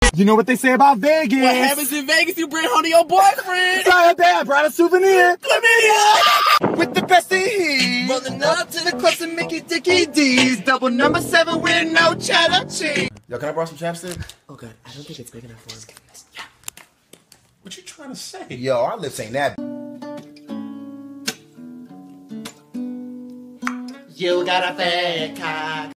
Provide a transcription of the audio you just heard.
You know what they say about Vegas. What happens in Vegas, you bring home to your boyfriend. Sorry, I brought a souvenir. Chlamydia. With the best of heat. Rolling up to the clubs and Mickey Dicky D's. Double number 7 with no cheddar cheese. Yo, can I borrow some chapstick? Oh god, I don't think it's big enough for him. Yeah. What you trying to say? Yo, our lips ain't that. You got a fat cock.